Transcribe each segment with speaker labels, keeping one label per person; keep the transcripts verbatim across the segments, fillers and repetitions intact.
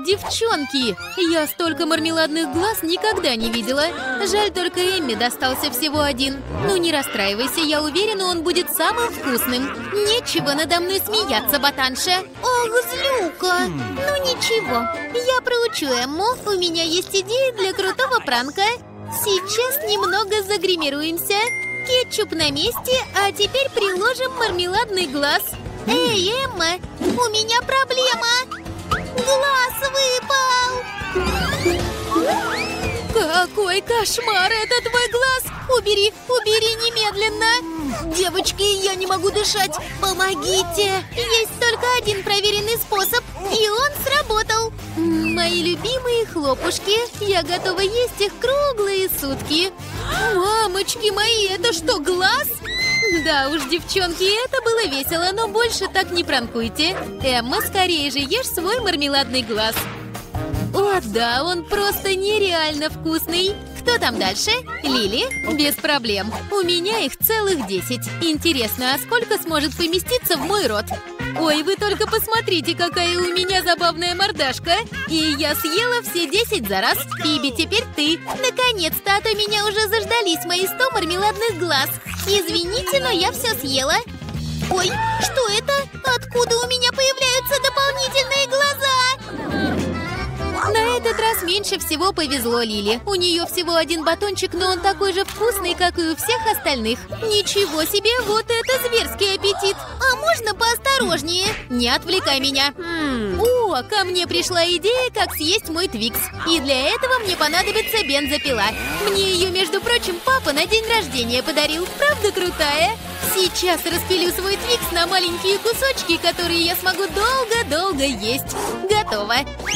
Speaker 1: девчонки! Я столько мармеладных глаз никогда не видела. Жаль, только Эмме достался всего один. Ну не расстраивайся, я уверена, он будет самым вкусным. Нечего надо мной смеяться, ботанша. Ох, злюка! Ну ничего, я проучу Эмму. У меня есть идея для крутого пранка. Сейчас немного загримируемся. Кетчуп на месте, а теперь приложим мармеладный глаз. Эй, Эмма, у меня проблема. Глаз выпал! Какой кошмар! Это твой глаз! Убери, убери немедленно! Девочки, я не могу дышать! Помогите! Есть только один проверенный способ, и он сработал! Мои любимые хлопушки! Я готова есть их круглые сутки! Мамочки мои, это что, глаз? Да уж, девчонки, это было весело, но больше так не пранкуйте. Эмма, скорее же ешь свой мармеладный глаз. О, да, он просто нереально вкусный. Кто там дальше? Лили? Без проблем. У меня их целых десять. Интересно, а сколько сможет поместиться в мой рот? Ой, вы только посмотрите, какая у меня забавная мордашка. И я съела все десять за раз. Фиби, теперь ты. Наконец-то, а то меня уже заждались мои сто мармеладных глаз. Извините, но я все съела. Ой, что это? Откуда у меня появляются дополнительные глаза? На этот раз меньше всего повезло Лили. У нее всего один батончик, но он такой же вкусный, как и у всех остальных. Ничего себе, вот это зверский аппетит! А можно поосторожнее? Не отвлекай меня. О, ко мне пришла идея, как съесть мой Твикс. И для этого мне понадобится бензопила. Мне ее, между прочим, папа на день рождения подарил. Правда крутая? Сейчас распилю свой Твикс на маленькие кусочки, которые я смогу долго-долго есть. Готово.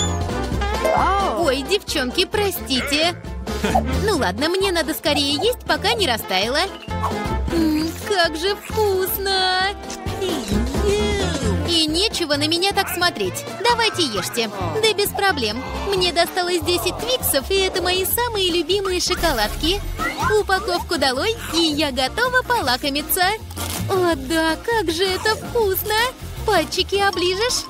Speaker 1: Ой, девчонки, простите. Ну ладно, мне надо скорее есть, пока не растаяло. М-м, как же вкусно! И нечего на меня так смотреть. Давайте ешьте. Да без проблем. Мне досталось десять твиксов, и это мои самые любимые шоколадки. Упаковку долой, и я готова полакомиться. О да, как же это вкусно! Пальчики оближешь?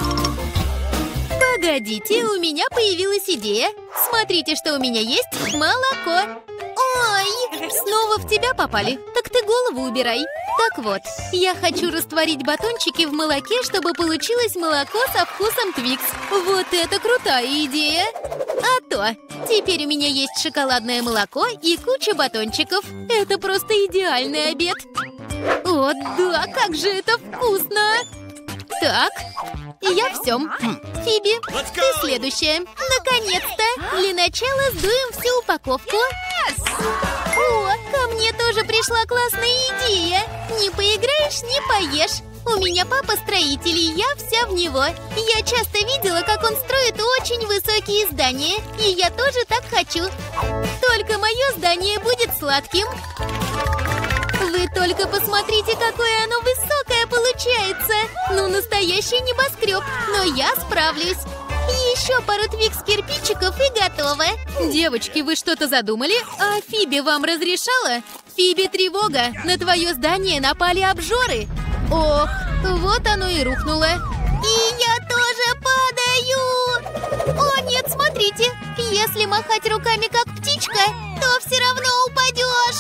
Speaker 1: Погодите, у меня появилась идея. Смотрите, что у меня есть. Молоко. Ой, снова в тебя попали. Так ты голову убирай. Так вот, я хочу растворить батончики в молоке, чтобы получилось молоко со вкусом Твикс. Вот это крутая идея. А то, теперь у меня есть шоколадное молоко и куча батончиков. Это просто идеальный обед. О, да, как же это вкусно. Так, я все. Фиби, ты следующая. Наконец-то. Для начала сдуем всю упаковку. О, ко мне тоже пришла классная идея. Не поиграешь, не поешь. У меня папа строитель, и я вся в него. Я часто видела, как он строит очень высокие здания. И я тоже так хочу. Только мое здание будет сладким. Вы только посмотрите, какое оно высокое получается. Ну, настоящий небоскреб. Но я справлюсь. Еще пару твикс-кирпичиков и готово. Девочки, вы что-то задумали? А Фиби вам разрешала? Фиби, тревога! На твое здание напали обжоры. Ох, вот оно и рухнуло. И я тоже падаю. О, нет, смотрите. Если махать руками, как птичка, то все равно упадешь.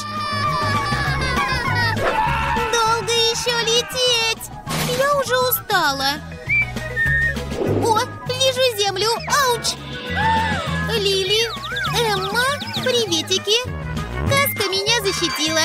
Speaker 1: Долго еще лететь. Я уже устала. О, вижу землю. Ауч! Лили, Эмма, приветики. Каска меня защитила.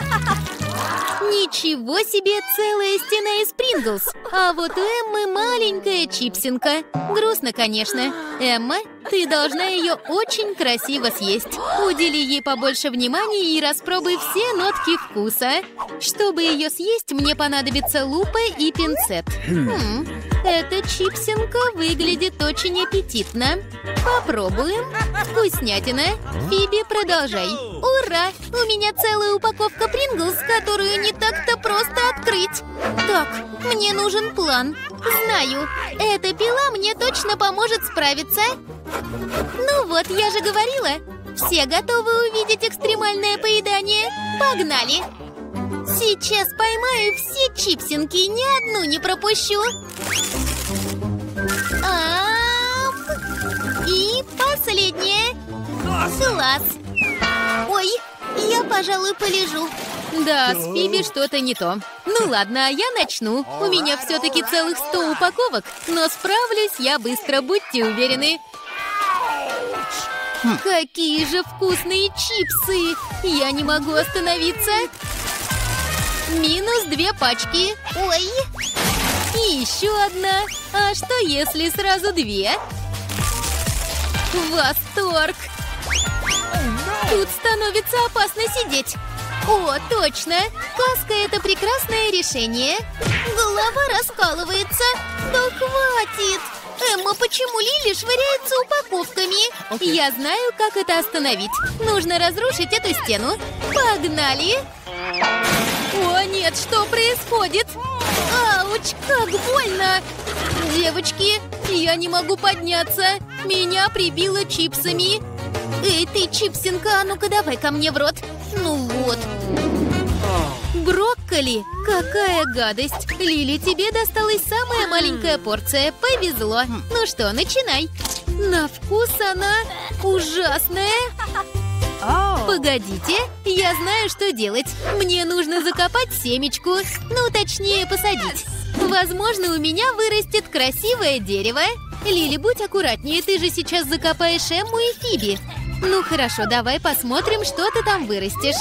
Speaker 1: Ничего себе, целая стена из Принглс. А вот у Эммы маленькая чипсинка. Грустно, конечно. Эмма, ты должна ее очень красиво съесть. Удели ей побольше внимания и распробуй все нотки вкуса. Чтобы ее съесть, мне понадобится лупа и пинцет. Хм, эта чипсинка выглядит очень аппетитно. Попробуем. Вкуснятина. Фиби, продолжай. Ура! У меня целая упаковка Принглс, которую не так-то просто открыть. Так, мне нужен план. Знаю, эта пила мне точно поможет справиться. Ну вот, я же говорила. Все готовы увидеть экстремальное поедание? Погнали! Сейчас поймаю все чипсинки, ни одну не пропущу. А-а-а!
Speaker 2: Класс! Ой, я, пожалуй, полежу.
Speaker 1: Да, с Фиби что-то не то. Ну ладно, а я начну. У меня все-таки целых сто упаковок, но справлюсь я быстро, будьте уверены. Какие же вкусные чипсы! Я не могу остановиться. Минус две пачки.
Speaker 2: Ой!
Speaker 1: И еще одна. А что, если сразу две? Восторг! Тут становится опасно сидеть. О, точно! Каска — это прекрасное решение.
Speaker 2: Голова раскалывается. Да хватит! Эмма, почему Лили швыряется упаковками?
Speaker 1: Okay. Я знаю, как это остановить. Нужно разрушить эту стену. Погнали! О, нет, что происходит? Ауч, как больно! Девочки, я не могу подняться. Меня прибило чипсами.
Speaker 2: Эй, ты, чипсинка, а ну-ка давай ко мне в рот. Ну вот.
Speaker 1: Брокколи? Какая гадость! Лили, тебе досталась самая маленькая порция. Повезло. Ну что, начинай. На вкус она ужасная. Погодите, я знаю, что делать. Мне нужно закопать семечку. Ну, точнее, посадить. Возможно, у меня вырастет красивое дерево. Лили, будь аккуратнее, ты же сейчас закопаешь Эмму и Фиби. Ну хорошо, давай посмотрим, что ты там вырастешь.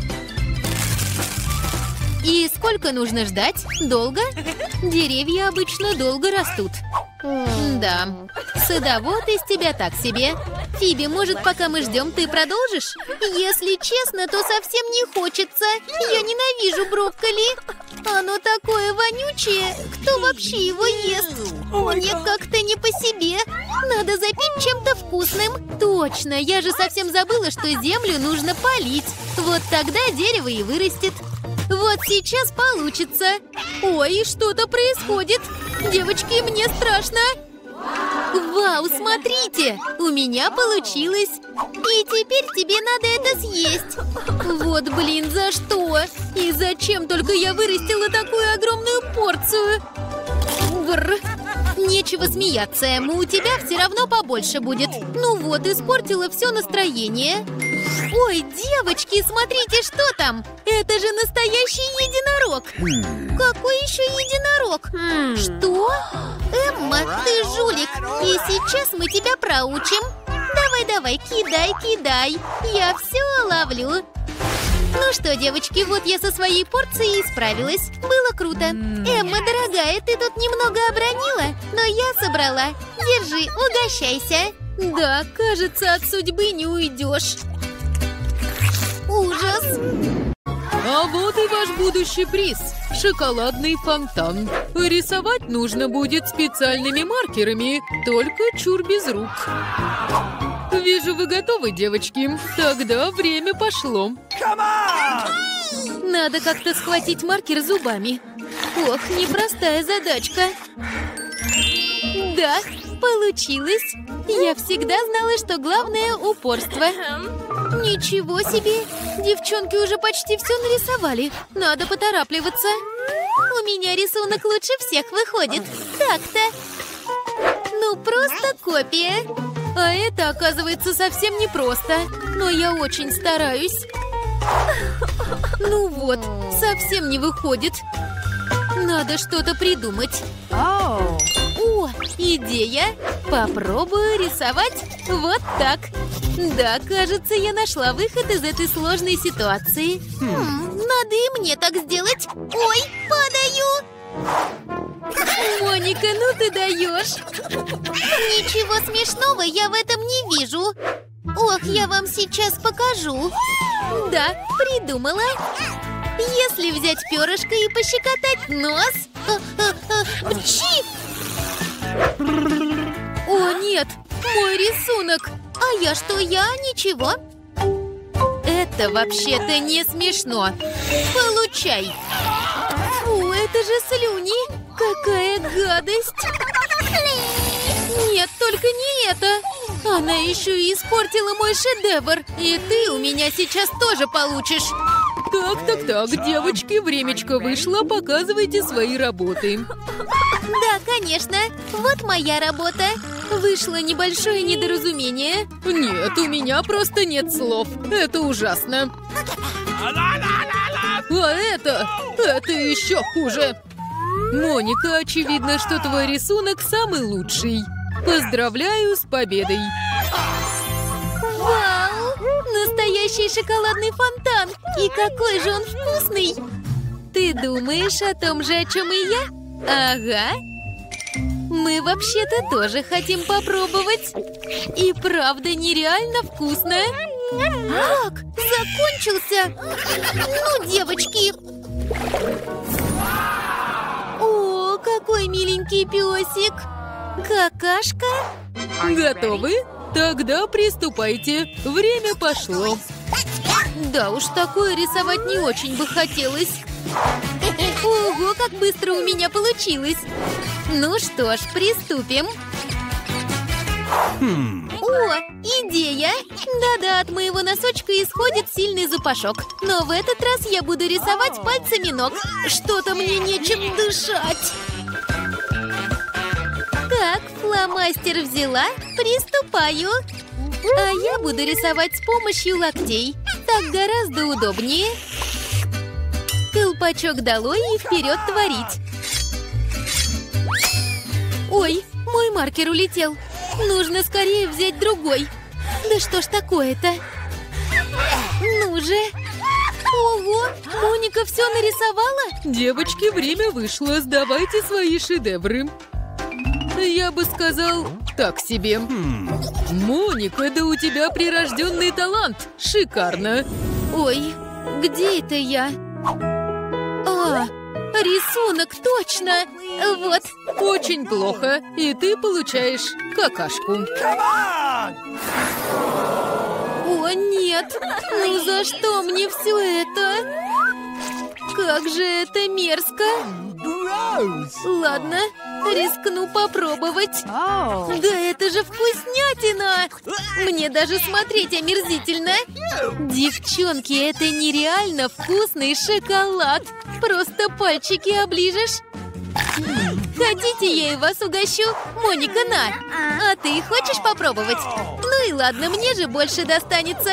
Speaker 1: И сколько нужно ждать? Долго? Деревья обычно долго растут. Да, садовод из тебя так себе. Фиби, может, пока мы ждем, ты продолжишь?
Speaker 2: Если честно, то совсем не хочется. Я ненавижу брокколи. Оно такое вонючее. Кто вообще его ест? Мне как-то не по себе. Надо запить чем-то вкусным.
Speaker 1: Точно, я же совсем забыла, что землю нужно полить. Вот тогда дерево и вырастет. Вот сейчас получится. Ой, что-то происходит. Девочки, мне страшно. Вау, смотрите! У меня получилось.
Speaker 2: И теперь тебе надо это съесть.
Speaker 1: Вот, блин, за что? И зачем только я вырастила такую огромную порцию? Бррр. Нечего смеяться, Эмма, у тебя все равно побольше будет. Ну вот, испортила все настроение. Ой, девочки, смотрите, что там! Это же настоящий единорог!
Speaker 2: Какой еще единорог? Что? Эмма, ты жулик, и сейчас мы тебя проучим. Давай-давай, кидай, кидай. Я все ловлю.
Speaker 1: Ну что, девочки, вот я со своей порцией справилась. Было круто.
Speaker 2: Эмма, дорогая, ты тут немного обронила, но я собрала. Держи, угощайся.
Speaker 1: Да, кажется, от судьбы не уйдешь.
Speaker 2: Ужас!
Speaker 3: А вот и ваш будущий приз – шоколадный фонтан. Рисовать нужно будет специальными маркерами, только чур без рук. Вижу, вы готовы, девочки. Тогда время пошло.
Speaker 1: Надо как-то схватить маркер зубами. Ох, непростая задачка. Да, получилось. Я всегда знала, что главное – упорство. Ничего себе! Девчонки уже почти все нарисовали. Надо поторапливаться.
Speaker 2: У меня рисунок лучше всех выходит. Так-то.
Speaker 1: Ну, просто копия. А это, оказывается, совсем непросто. Но я очень стараюсь. Ну вот, совсем не выходит. Надо что-то придумать. О, идея! Попробую рисовать вот так. Да, кажется, я нашла выход из этой сложной ситуации.
Speaker 2: Хм, надо и мне так сделать. Ой, падаю!
Speaker 1: Моника, ну ты даешь!
Speaker 2: Ничего смешного я в этом не вижу. Ох, я вам сейчас покажу.
Speaker 1: Да, придумала. Если взять перышко и пощекотать нос...
Speaker 2: Пчи!
Speaker 1: О, нет! Мой рисунок!
Speaker 2: А я что, я? Ничего.
Speaker 1: Это вообще-то не смешно. Получай! Фу, это же слюни! Какая гадость! Нет, только не это! Она еще и испортила мой шедевр! И ты у меня сейчас тоже получишь!
Speaker 3: Так, так, так, девочки, времечко вышло, показывайте свои работы.
Speaker 2: Да, конечно. Вот моя работа.
Speaker 1: Вышло небольшое недоразумение.
Speaker 3: Нет, у меня просто нет слов. Это ужасно. А это... это еще хуже. Моника, очевидно, что твой рисунок самый лучший. Поздравляю с победой.
Speaker 2: Вау! Настоящий шоколадный фонтан! И какой же он вкусный!
Speaker 1: Ты думаешь о том же, о чем и я? Ага. Мы вообще-то тоже хотим попробовать. И правда нереально вкусно.
Speaker 2: Как? Закончился? Ну, девочки! О, какой миленький песик! Какашка?
Speaker 3: Готовы? Тогда приступайте. Время пошло.
Speaker 1: Да уж, такое рисовать не очень бы хотелось. Ого, как быстро у меня получилось. Ну что ж, приступим.
Speaker 2: О, идея! Да-да, от моего носочка исходит сильный запашок. Но в этот раз я буду рисовать пальцами ног. Что-то мне нечем дышать. Так, фломастер взяла, приступаю. А я буду рисовать с помощью локтей. Так гораздо удобнее.
Speaker 1: Колпачок долой и вперед творить.
Speaker 2: Ой, мой маркер улетел. Нужно скорее взять другой. Да что ж такое-то? Ну же. Ого, Моника все нарисовала?
Speaker 3: Девочки, время вышло. Сдавайте свои шедевры. Я бы сказал, так себе. Моника, да у тебя прирожденный талант. Шикарно.
Speaker 1: Ой, где это я? А, рисунок, точно! Вот.
Speaker 3: Очень плохо. И ты получаешь какашку.
Speaker 1: О, нет! Ну за что мне все это? Как же это мерзко! Ладно, рискну попробовать. Да это же вкуснятина! Мне даже смотреть омерзительно. Девчонки, это нереально вкусный шоколад. Просто пальчики оближешь. Хотите, я и вас угощу? Моника, на! А ты хочешь попробовать? Ну и ладно, мне же больше достанется.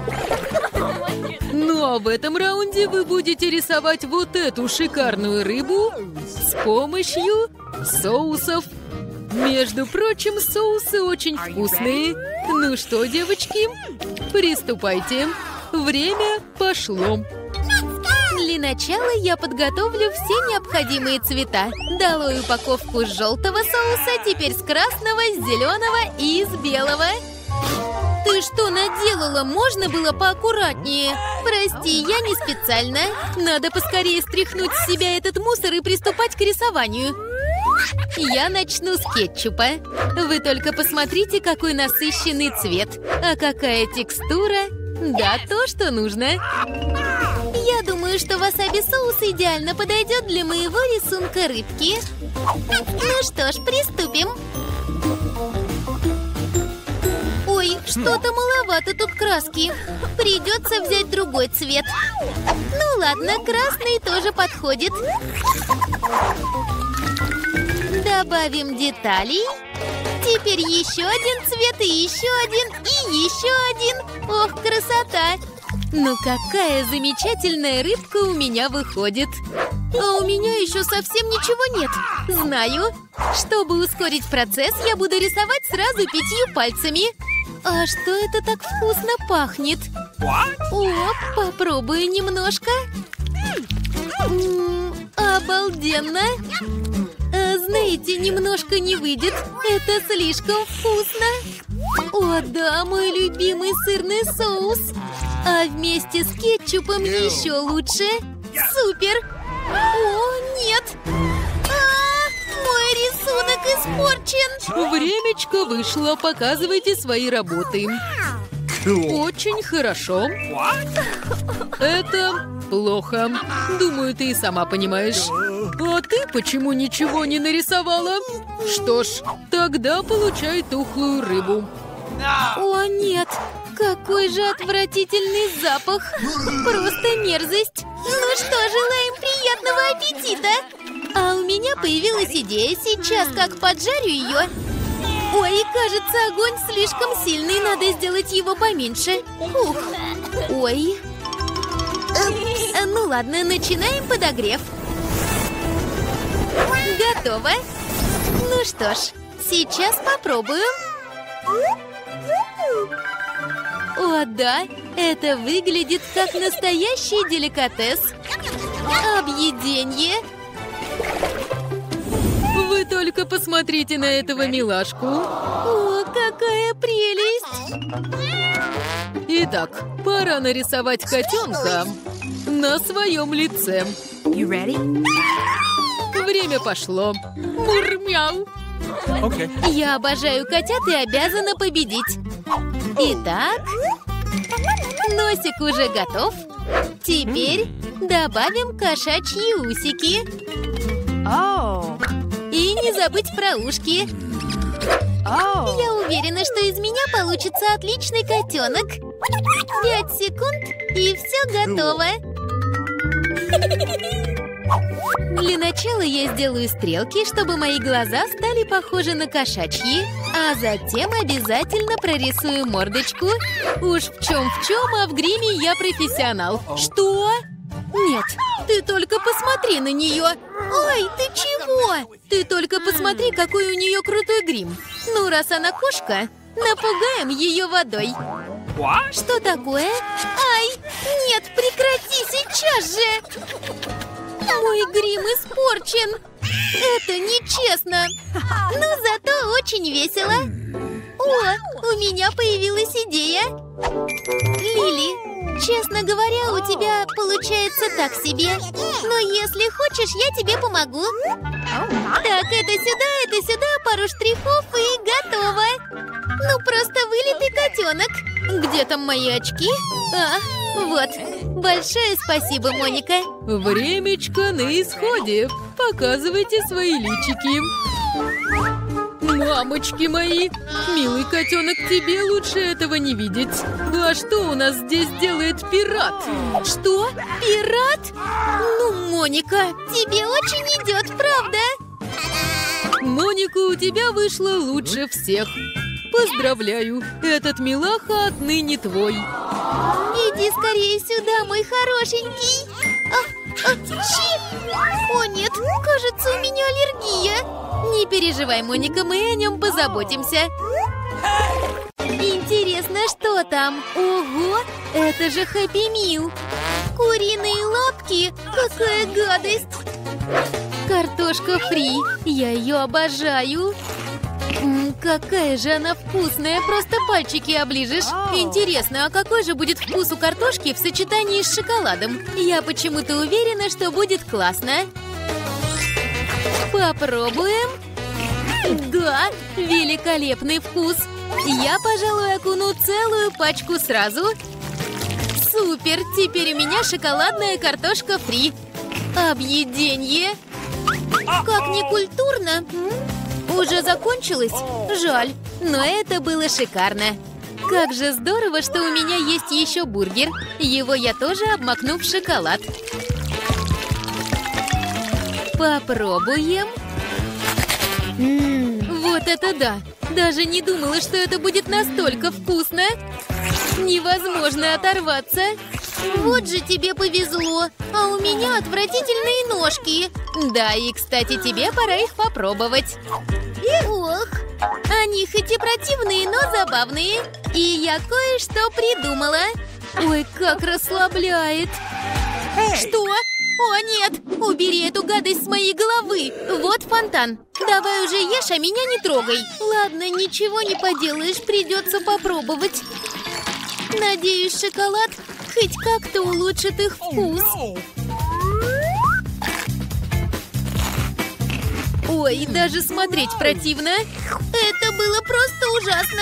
Speaker 3: Ну а в этом раунде вы будете рисовать вот эту шикарную рыбу с помощью соусов. Между прочим, соусы очень вкусные. Ну что, девочки, приступайте. Время пошло.
Speaker 1: Для начала я подготовлю все необходимые цвета. Долой упаковку с желтого соуса, теперь с красного, с зеленого и с белого. Ты что наделала? Можно было поаккуратнее? Прости, я не специально. Надо поскорее стряхнуть с себя этот мусор и приступать к рисованию. Я начну с кетчупа. Вы только посмотрите, какой насыщенный цвет. А какая текстура. Да, то, что нужно.
Speaker 2: Я думаю, что васаби-соус идеально подойдет для моего рисунка рыбки. Ну что ж, приступим. Ой, что-то маловато тут краски. Придется взять другой цвет. Ну ладно, красный тоже подходит. Добавим деталей. Теперь еще один цвет, и еще один, и еще один. Ох, красота!
Speaker 1: Ну какая замечательная рыбка у меня выходит. А у меня еще совсем ничего нет. Знаю. Чтобы ускорить процесс, я буду рисовать сразу пятью пальцами. А что это так вкусно пахнет? О, попробую немножко. М-м, обалденно. А, знаете, немножко не выйдет. Это слишком вкусно. О, да, мой любимый сырный соус. А вместе с кетчупом еще лучше. Супер! О, нет! А, мой рисунок испорчен!
Speaker 3: Времечко вышло, показывайте свои работы. Очень хорошо. Это плохо. Думаю, ты и сама понимаешь. А ты почему ничего не нарисовала? Что ж, тогда получай тухлую рыбу.
Speaker 1: О, нет! Какой же отвратительный запах! Просто мерзость! Ну что, желаем приятного аппетита! А у меня появилась идея. Сейчас как поджарю ее.
Speaker 2: Ой, кажется, огонь слишком сильный, надо сделать его поменьше. Ух. Ой. Э, ну ладно, начинаем подогрев. Готово. Ну что ж, сейчас попробую. О, да, это выглядит как настоящий деликатес. Объеденье.
Speaker 3: Вы только посмотрите на этого милашку.
Speaker 2: О, какая прелесть!
Speaker 3: Итак, пора нарисовать котенка на своем лице. Время пошло. Мур-мяу.
Speaker 4: Okay.
Speaker 2: Я обожаю котят и обязана победить. Итак, носик уже готов. Теперь добавим кошачьи усики.
Speaker 1: Oh.
Speaker 2: И не забыть про ушки.
Speaker 1: Oh.
Speaker 2: Я уверена, что из меня получится отличный котенок. Пять секунд, и все готово. Для начала я сделаю стрелки, чтобы мои глаза стали похожи на кошачьи, а затем обязательно прорисую мордочку.
Speaker 3: Уж в чем в чем, а в гриме я профессионал.
Speaker 2: Что? Нет, ты только посмотри на нее. Ой, ты чего? Ты только посмотри, какой у нее крутой грим. Ну, раз она кошка, напугаем ее водой. Что такое? Ай, нет, прекрати сейчас же! Мой грим испорчен. Это нечестно. Но зато очень весело. О, у меня появилась идея. Лили, честно говоря, у тебя получается так себе. Но если хочешь, я тебе помогу. Так, это сюда, это сюда, пару штрихов и готово. Ну, просто вылитый котенок. Где там мои очки? А, вот. Большое спасибо, Моника.
Speaker 3: Времечко на исходе. Показывайте свои личики. Мамочки мои! Милый котенок, тебе лучше этого не видеть. А что у нас здесь делает пират?
Speaker 2: Что? Пират? Ну, Моника, тебе очень идет, правда?
Speaker 3: Моника, у тебя вышло лучше всех. Поздравляю, этот милаха отныне твой.
Speaker 2: Иди скорее сюда, мой хорошенький. А, а, чи! О нет, кажется, у меня аллергия. Не переживай, Моника, мы о нем позаботимся. Интересно, что там? Ого, это же Хэппи Мил. Куриные лапки, какая гадость. Картошка фри, я ее обожаю. М, какая же она вкусная, просто пальчики оближешь. Интересно, а какой же будет вкус у картошки в сочетании с шоколадом? Я почему-то уверена, что будет классно. Попробуем. Да, великолепный вкус. Я, пожалуй, окуну целую пачку сразу. Супер, теперь у меня шоколадная картошка фри. Объеденье. Как некультурно. Уже закончилось? Жаль, но это было шикарно. Как же здорово, что у меня есть еще бургер. Его я тоже обмакну в шоколад. Попробуем. М-м, вот это да! Даже не думала, что это будет настолько вкусно. Невозможно оторваться. Вот же тебе повезло, а у меня отвратительные ножки. Да, и, кстати, тебе пора их попробовать. Ох, они хоть и противные, но забавные. И я кое-что придумала. Ой, как расслабляет. Что? О, нет! Убери эту гадость с моей головы! Вот фонтан. Давай уже ешь, а меня не трогай. Ладно, ничего не поделаешь, придется попробовать. Надеюсь, шоколад хоть как-то улучшит их вкус. Ой, даже смотреть противно. Это было просто ужасно.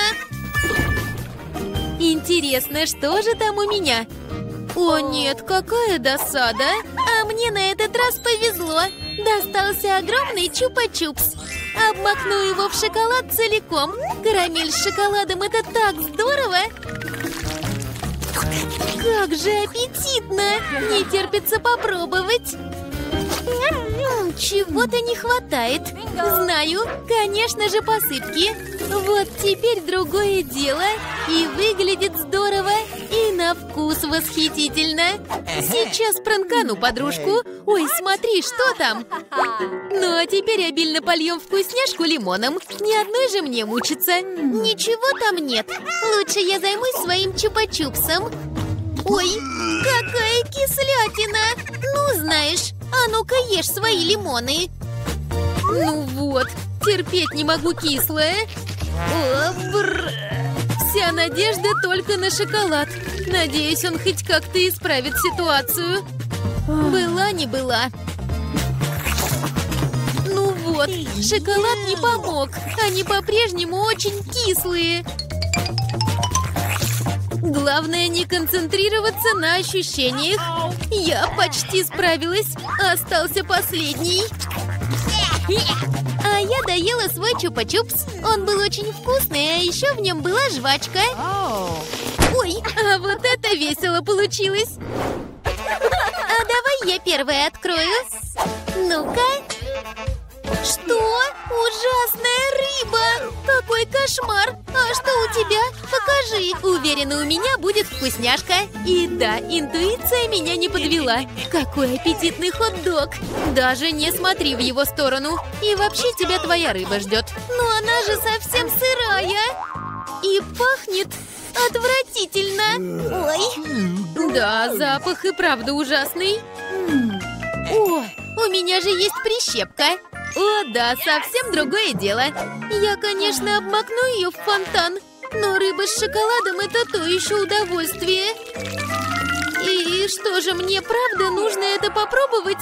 Speaker 2: Интересно, что же там у меня? О нет, какая досада. А мне на этот раз повезло. Достался огромный чупа-чупс. Обмакну его в шоколад целиком. Карамель с шоколадом — это так здорово. Как же аппетитно. Не терпится попробовать. Чего-то не хватает. Знаю, конечно же, посыпки.
Speaker 1: Вот теперь другое дело. И выглядит здорово, и на вкус восхитительно. Сейчас пранкану подружку. Ой, смотри, что там? Ну, а теперь обильно польем вкусняшку лимоном. Ни одной же мне мучиться.
Speaker 2: Ничего там нет. Лучше я займусь своим чупа-чупсом. Ой, какая кислятина! Ну, знаешь, а ну-ка ешь свои лимоны.
Speaker 1: Ну вот, терпеть не могу кислое. О, бррр. Вся надежда только на шоколад. Надеюсь, он хоть как-то исправит ситуацию. Была не была. Ну вот, шоколад не помог. Они по-прежнему очень кислые. Главное не концентрироваться на ощущениях. Я почти справилась. Остался последний.
Speaker 2: А я доела свой чупа-чупс. Он был очень вкусный, а еще в нем была жвачка.
Speaker 1: Ой, а вот это весело получилось.
Speaker 2: А давай я первая открою. Ну-ка. Что? Ужасная рыба! Какой кошмар! А что у тебя? Покажи.
Speaker 1: Уверена, у меня будет вкусняшка. И да, интуиция меня не подвела. Какой аппетитный хот-дог! Даже не смотри в его сторону. И вообще тебя твоя рыба ждет.
Speaker 2: Но она же совсем сырая.
Speaker 1: И пахнет отвратительно.
Speaker 2: Ой.
Speaker 1: Да, запах и правда ужасный. О, у меня же есть прищепка. О, да, совсем другое дело. Я, конечно, обмакну ее в фонтан, но рыба с шоколадом – это то еще удовольствие. И что же, мне правда нужно это попробовать?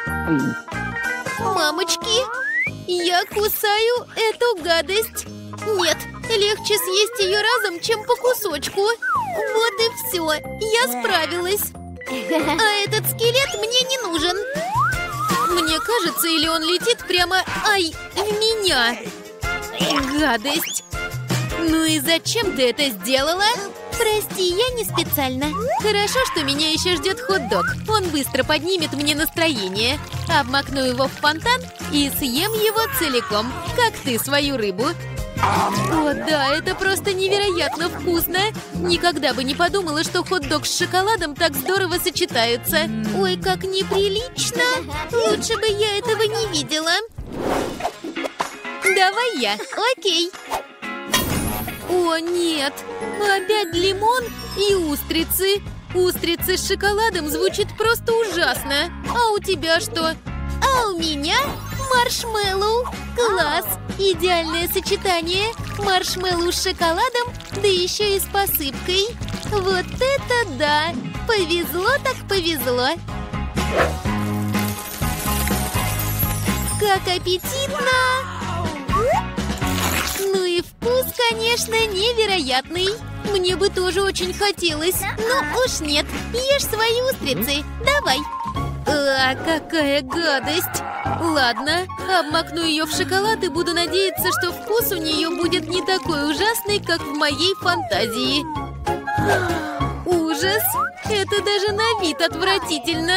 Speaker 2: Мамочки,
Speaker 1: я кусаю эту гадость. Нет, легче съесть ее разом, чем по кусочку. Вот и все, я справилась.
Speaker 2: а этот скелет мне не нужен.
Speaker 1: Мне кажется, или он летит прямо, ай, в меня. Гадость. Ну и зачем ты это сделала?
Speaker 2: Прости, я не специально.
Speaker 1: Хорошо, что меня еще ждет хот-дог. Он быстро поднимет мне настроение. Обмакну его в фонтан и съем его целиком, как ты свою рыбу. О, да, это просто невероятно вкусно. Никогда бы не подумала, что хот-дог с шоколадом так здорово сочетаются.
Speaker 2: Ой, как неприлично. Лучше бы я этого не видела.
Speaker 1: Давай я.
Speaker 2: Окей.
Speaker 1: О, нет. Опять лимон и устрицы. Устрицы с шоколадом звучит просто ужасно. А у тебя что?
Speaker 2: А у меня маршмеллоу. Класс! Идеальное сочетание. Маршмеллоу с шоколадом, да еще и с посыпкой. Вот это да! Повезло так повезло. Как аппетитно!
Speaker 1: Ну и вкус, конечно, невероятный. Мне бы тоже очень хотелось.
Speaker 2: Ну уж нет, ешь свои устрицы. Давай.
Speaker 1: А, какая гадость! Ладно, обмакну ее в шоколад и буду надеяться, что вкус у нее будет не такой ужасный, как в моей фантазии. Ужас! Это даже на вид отвратительно.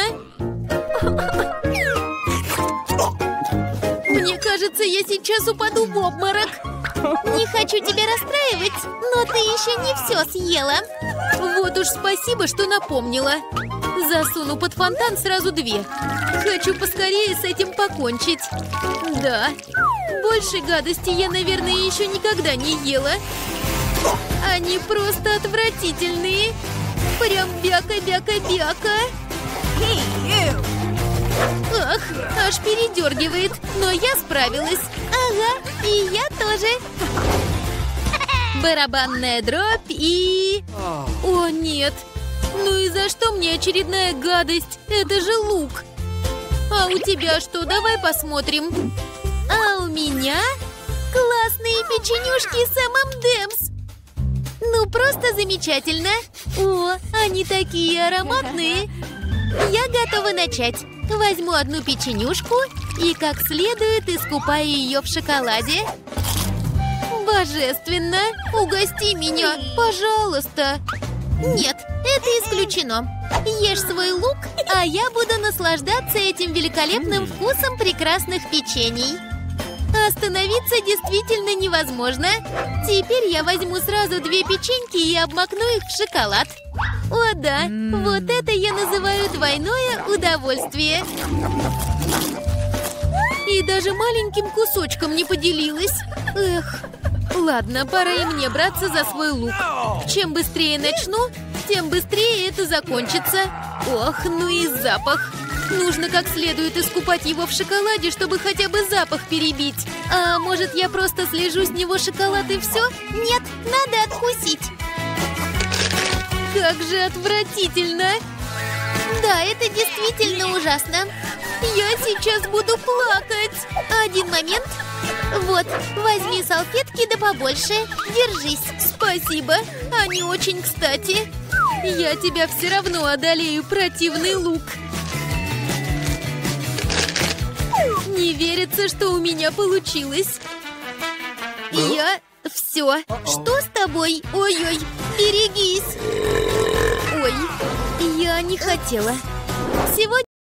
Speaker 1: Мне кажется, я сейчас упаду в обморок.
Speaker 2: Не хочу тебя расстраивать, но ты еще не все съела.
Speaker 1: Вот уж спасибо, что напомнила. Засуну под фонтан сразу две. Хочу поскорее с этим покончить. Да, больше гадости я, наверное, еще никогда не ела. Они просто отвратительные. Прям бяка-бяка-бяка. Ах, аж передергивает, но я справилась.
Speaker 2: Ага, и я тоже.
Speaker 1: Барабанная дробь и... О, нет. Ну и за что мне очередная гадость? Это же лук. А у тебя что? Давай посмотрим.
Speaker 2: А у меня классные печенюшки с эм эм энд эмс.
Speaker 1: Ну, просто замечательно. О, они такие ароматные.
Speaker 2: Я готова начать.
Speaker 1: Возьму одну печенюшку и как следует искупаю ее в шоколаде. Божественно! Угости меня, пожалуйста.
Speaker 2: Нет, это исключено. Ешь свой лук, а я буду наслаждаться этим великолепным вкусом прекрасных печений. Остановиться действительно невозможно. Теперь я возьму сразу две печеньки и обмакну их в шоколад. О да, вот это я называю двойное удовольствие. И даже маленьким кусочком не поделилась. Эх, ладно, пора и мне браться за свой лук. Чем быстрее начну, тем быстрее это закончится. Ох, ну и запах. Нужно как следует искупать его в шоколаде, чтобы хотя бы запах перебить. А может, я просто слежу с него шоколад и все? Нет, надо откусить. Как же отвратительно! Да, это действительно ужасно. Я сейчас буду плакать. Один момент. Вот, возьми салфетки да побольше. Держись. Спасибо, они очень кстати. Я тебя все равно одолею, противный лук. Не верится, что у меня получилось. Я... Все. Что с тобой? Ой-ой, берегись. Ой, я не хотела. Сегодня...